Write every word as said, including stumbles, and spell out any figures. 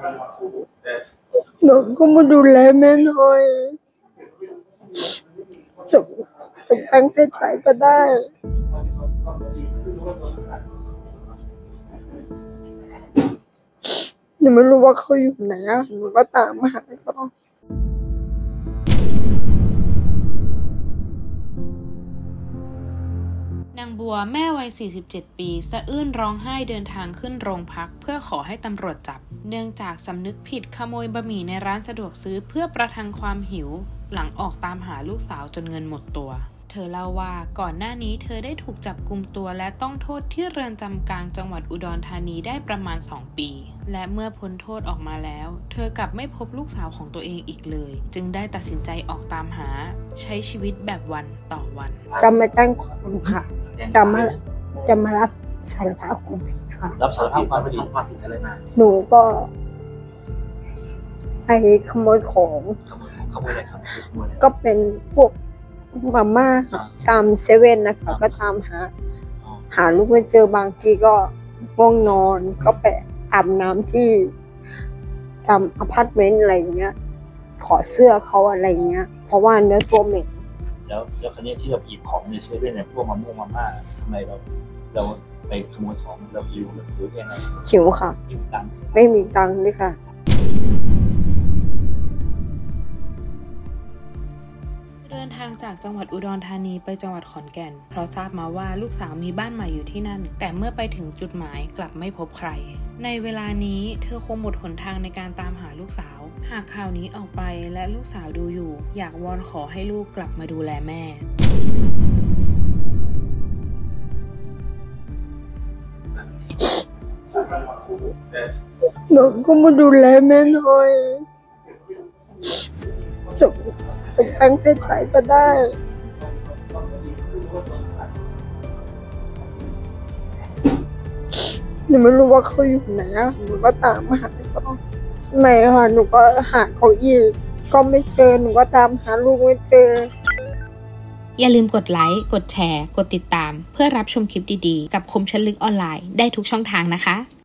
หนูก็มาดูแลแม่หน่อยส่งส่งตังค์ให้ใช้ก็ได้หนูไม่รู้ว่าเขาอยู่ไหนอ่ะหนูก็ตามหาเขานางบัวแม่วัยสี่สิบเจ็ดปีสะอื้นร้องไห้เดินทางขึ้นโรงพักเพื่อขอให้ตำรวจจับเนื่องจากสำนึกผิดขโมยบะหมี่ในร้านสะดวกซื้อเพื่อประทังความหิวหลังออกตามหาลูกสาวจนเงินหมดตัวเธอเล่าว่าก่อนหน้านี้เธอได้ถูกจับกุมตัวและต้องโทษที่เรือนจำกลางจังหวัดอุดรธานีได้ประมาณสองปีและเมื่อพ้นโทษออกมาแล้วเธอกลับไม่พบลูกสาวของตัวเองอีกเลยจึงได้ตัดสินใจออกตามหาใช้ชีวิตแบบวันต่อวันจะมาตั้งความค่ะจะมาจะมารับสารภาพความผิดค่ะรับสารภาพความผิดความผิดอะไรมาหนูก็ไปขโมยของขโมยอะไรครับก็เป็นพวกมาม่าตามเซเว่นนะคะก็ตามหาหาลูกไม่เจอบางทีก็ง่วงนอนก็ไปอาบน้ำที่ตามอพาร์ตเมนต์อะไรเงี้ยขอเสื้อเขาอะไรเงี้ยเพราะว่าเนื้อตัวเหม็นแล้วแล้วครั้นี้ที่เราหยิบของในเซเว่นเนี่ยพวกมะม่วงมาม่าทำไมเราเราไปขโมยของเราหิวหรือยังไงหิวค่ะไม่มีตังค์ไม่มีตังค์ด้วยค่ะเดินทางจากจังหวัดอุดรธานีไปจังหวัดขอนแก่นเพราะทราบมาว่าลูกสาวมีบ้านใหม่อยู่ที่นั่นแต่เมื่อไปถึงจุดหมายกลับไม่พบใครในเวลานี้เธอคงหมดหนทางในการตามหาลูกสาวหากข่าวนี้ออกไปและลูกสาวดูอยู่อยากวอนขอให้ลูกกลับมาดูแลแม่หนูก็มาดูแลแม่หน่อยส่งส่งตังค์ให้ใช้ก็ได้หนูไม่รู้ว่าเขาอยู่ไหนอ่ะหนูก็ตามหาเขาไม่ค่ะหนูก็หาเขาอีกก็ไม่เจอหนูก็ตามหาลูกไม่เจออย่าลืมกดไลค์กดแชร์กดติดตามเพื่อรับชมคลิปดีๆกับคมชัดลึกออนไลน์ได้ทุกช่องทางนะคะ